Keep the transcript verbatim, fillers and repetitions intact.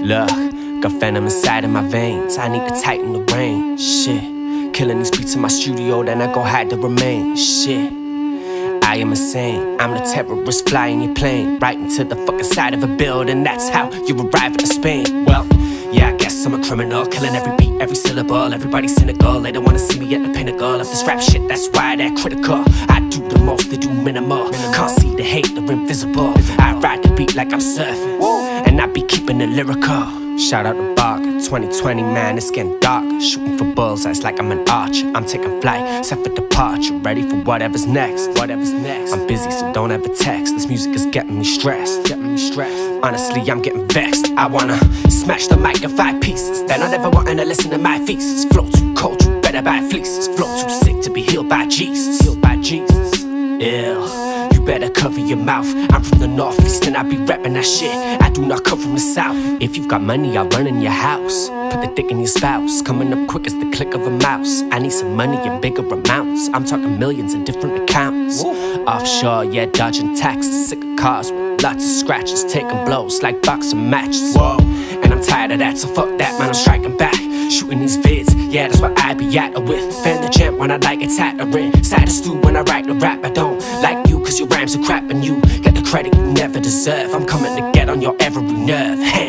Look, got venom inside of my veins. I need to tighten the range. Shit, killing these beats in my studio, then I go hide the remains. Shit, I am insane. I'm the terrorist flying your plane right into the fucking side of a building. That's how you arrive at Spain. Well, yeah, I guess I'm a criminal, killing every beat, every syllable. Everybody's cynical, they don't wanna see me at the pinnacle of this rap shit, that's why they're critical. I do the most, they do minimal. Can't see the hate, they're invisible. I ride the beat like I'm surfing, and I be keeping it lyrical. Shout out to Bark, twenty twenty, man, it's getting dark. Shooting for bullseyes like I'm an archer. I'm taking flight, set for departure, ready for whatever's next. Whatever's next. I'm busy, so don't ever text. This music is getting me stressed. Getting me stressed. Honestly, I'm getting vexed. I wanna smash the mic in five pieces. Then I never wanting to listen to my thesis. Flow too cold, you better buy fleeces. Flow too sick to be healed by Jesus. Healed by Jesus. Ill. Better cover your mouth. I'm from the northeast and I be rapping that shit. I do not come from the south. If you've got money, I'll run in your house. Put the dick in your spouse. Coming up quick as the click of a mouse. I need some money in bigger amounts. I'm talking millions in different accounts. Offshore, yeah, dodging taxes. Sick of cars with lots of scratches. Taking blows like boxing matches. Whoa, and I'm tired of that, so fuck that, man, I'm striking back. Shooting these vids, yeah, that's what I be at with. Fan the champ when I like it tattering. Status stew when I write the rap. I don't like you cause your rhymes are crap and you get the credit you never deserve. I'm coming to get on your every nerve. Hey.